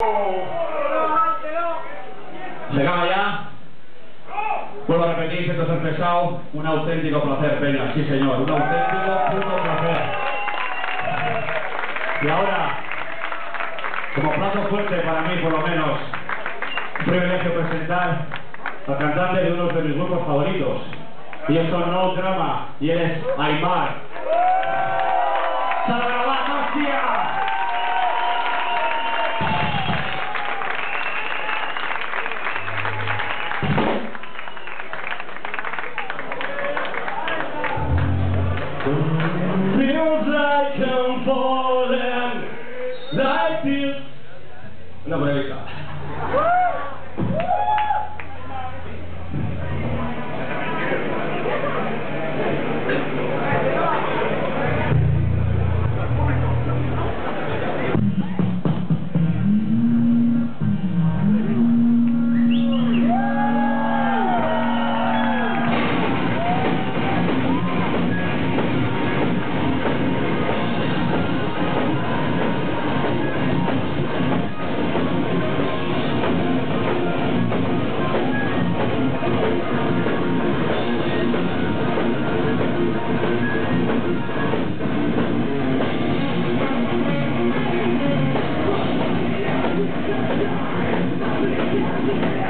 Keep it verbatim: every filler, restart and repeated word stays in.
¿Se acaba ya? Vuelvo a repetir, siento ser pesado, un auténtico placer, Peña, sí señor, un auténtico puto placer. Y ahora, como plato fuerte para mí por lo menos, un privilegio presentar al cantante de uno de mis grupos favoritos. Y esto no drama, y él es Aimar. ¡Salagrabat, hostia! Feels like I'm falling like this. Una bonita. Yeah.